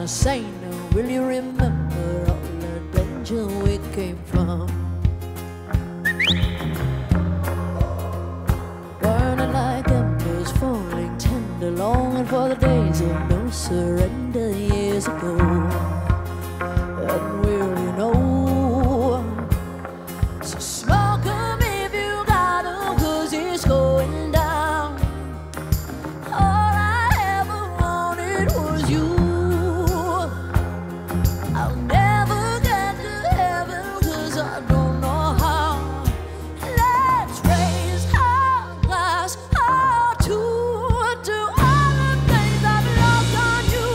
I say now, will you remember all the danger we came from? Burning like embers, falling tender, longing for the days of no surrender years ago. And will you know? So smoke 'em if you got 'em, 'cause it's going down. All I ever wanted was you. I'll never get to heaven 'cause I don't know how. Let's raise our glass or two to all the things I've lost on you.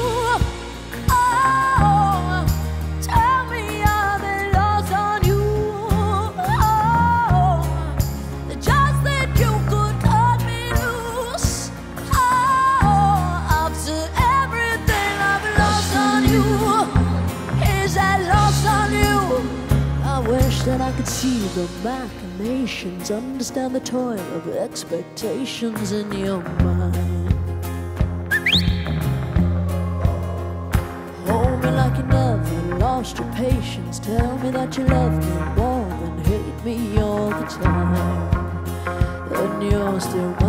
Oh, tell me I've been lost on you. Oh, just that you could cut me loose. Oh, after everything I've lost on you, is that lost on you? I wish that I could see the machinations, understand the toil of expectations in your mind. Hold me like you never lost your patience. Tell me that you love me more than hate me all the time. And you're still mine.